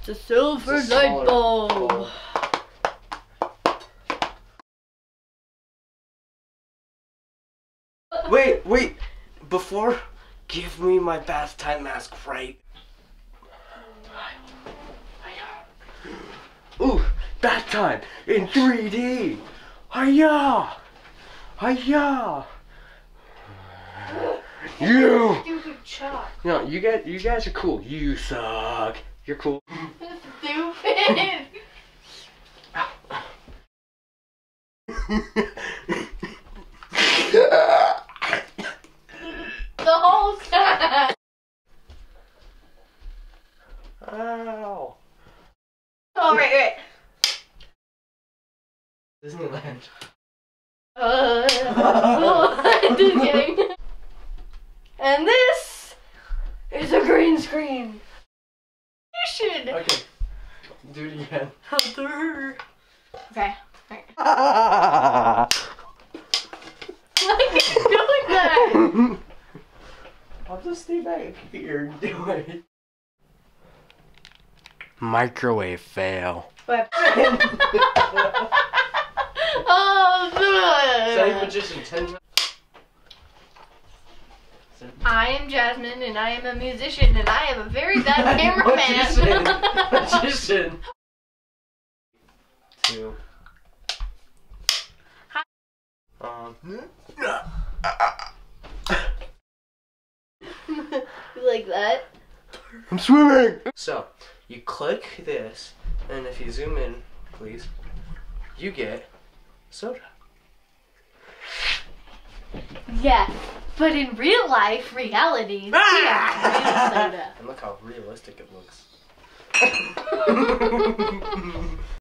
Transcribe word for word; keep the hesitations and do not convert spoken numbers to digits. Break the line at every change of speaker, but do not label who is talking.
It's a silver
It's a
light bulb.
bulb. Wait, wait. Before, give me my bath time mask right. Ooh, bath time in three D. Hiya! Hiya! You!
Stupid chalk.
No, you guys, you guys are cool. You suck. You're cool.
Stupid. The whole time.
Ow.
Oh, right, right.
Disneyland.
Uh, just kidding. And this is a green screen. You should.
Okay. Do it again.
Okay. Right.
I'll
Why are you doing that?
just stay back here and do it. Microwave fail.
What? Oh,
Same
good.
magician, ten.
I am Jasmine, and I am a musician, and I am a very bad
Magician.
cameraman.
Magician. Two.
Hi.
Um.
You like that?
I'm swimming. So, you click this, and if you zoom in, please, you get soda.
Yeah, but in real life, reality,
Ah!
yeah, real soda.
And look how realistic it looks.